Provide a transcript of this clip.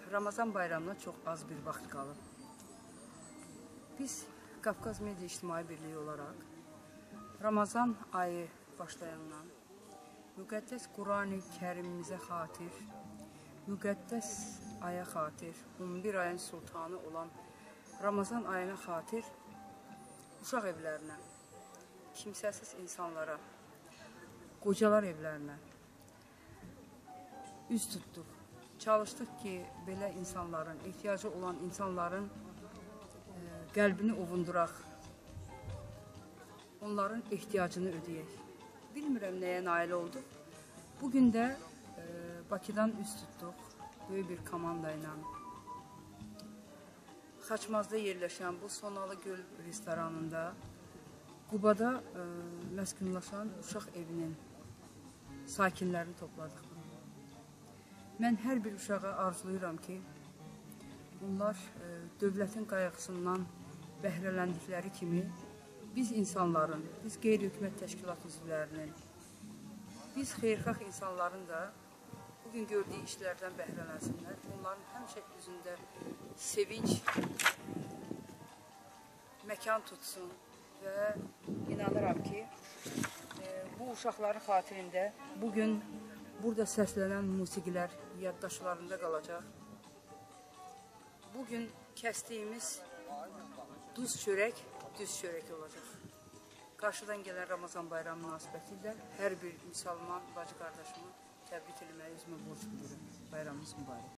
Ramazan bayramına çox az bir vaxt qalıb. Biz Qafqaz Media İctimai Birliyi olaraq Ramazan ayı başlayandan müqəddəs Qurani Kərimimizə xatir, müqəddəs aya xatir, 11 ayın sultanı olan Ramazan ayına xatir uşaq evlərinə, kimsəsiz insanlara, qocalar evlərinə üz tutduq. Çalışdıq ki, belə insanların, ehtiyacı olan insanların qəlbini ovunduraq, onların ehtiyacını ödəyək. Bilmirəm nəyə nail olduq. Bugün də Bakıdan üz tutduq, böyük bir komanda ilə. Xaçmazda yerləşən bu Sonalı Göl restoranında, Qubada məskunlaşan uşaq evinin sakinlərini topladıq. Mən hər bir uşağa arzulayıram ki, bunlar dövlətin qayğısından bəhrələndikləri kimi biz insanların, biz qeyri-hökumət təşkilat üzvlərinin, biz xeyirxah insanların da bugün gördüyü işlərdən bəhrələnsinlər. Onların həmişə üzündə sevinç, məkan tutsun və inanıram ki, bu uşaqların xatirində bugün burada səslənən musiqilər yaddaşlarında qalacaq. Bugün kəsdiyimiz duz çörək, düz çörək olacaq. Qarşıdan gələn Ramazan bayramı münasibətilə hər bir müsəlman bacı qardaşımı təbrik eləməyi özümə borc bulurum. Bayramımız mübarək.